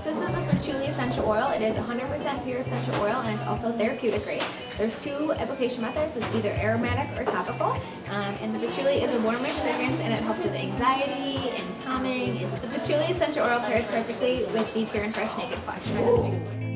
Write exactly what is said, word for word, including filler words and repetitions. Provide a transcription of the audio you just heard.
So this is a patchouli essential oil. It is one hundred percent pure essential oil, and it's also therapeutic grade. There's two application methods. It's either aromatic or topical. Um, and the patchouli is a warming fragrance, and it helps with anxiety and calming. And the patchouli essential oil pairs perfectly with the Pure and Fresh Naked Flash.